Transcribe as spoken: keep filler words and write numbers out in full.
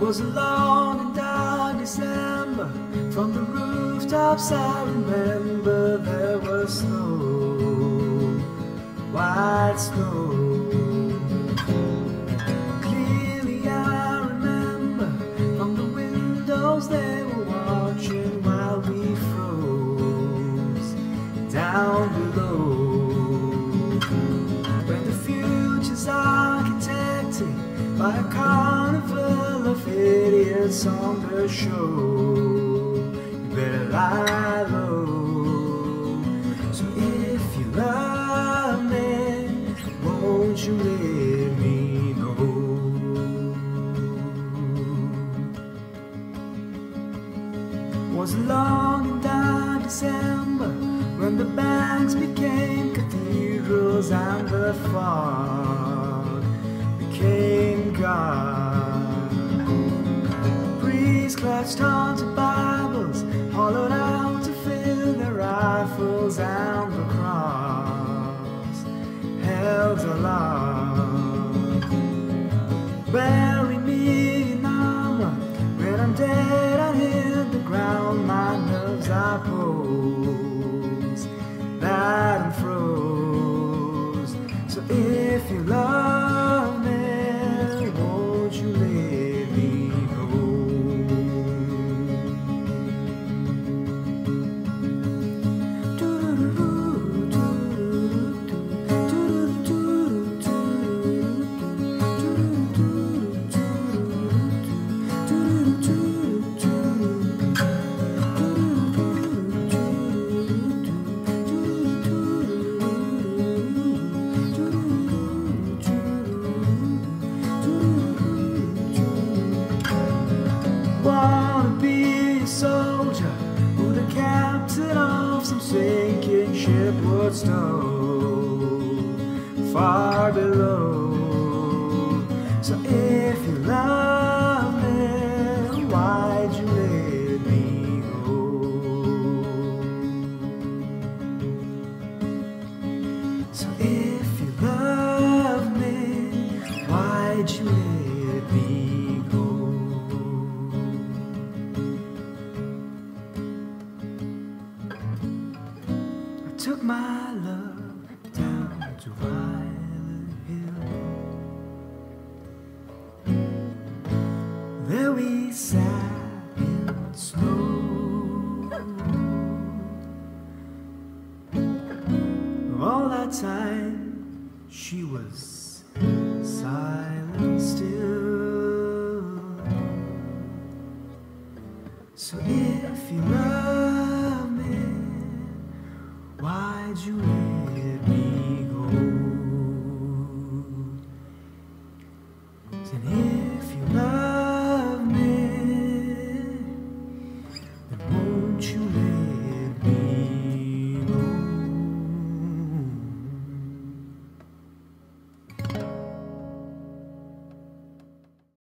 Was a long and dark December. From the rooftops I remember there was snow, white snow. Clearly I remember from the windows they were watching while we froze down below. When the future's architected by a carnival of idiots on the show, you better lie low. So if you love me, won't you let me know? Was a long and dark December when the banks became cathedrals and the fog became God. Priests clutched onto Bibles, hollowed out to fill their rifles, and the cross held aloft. Bury me in armor, when I'm dead I hit the ground, my nerves are posed that unfroze. So if you love me, won't you let me go? Wanna be a soldier who the captain of some sinking ship would stow far below. So if you love me, why'd you let me go? So if you love me, why'd you let me go? Took my love down to Violet Hill. There we sat in snow. All that time she was silent still. So if you love me, why'd you leave?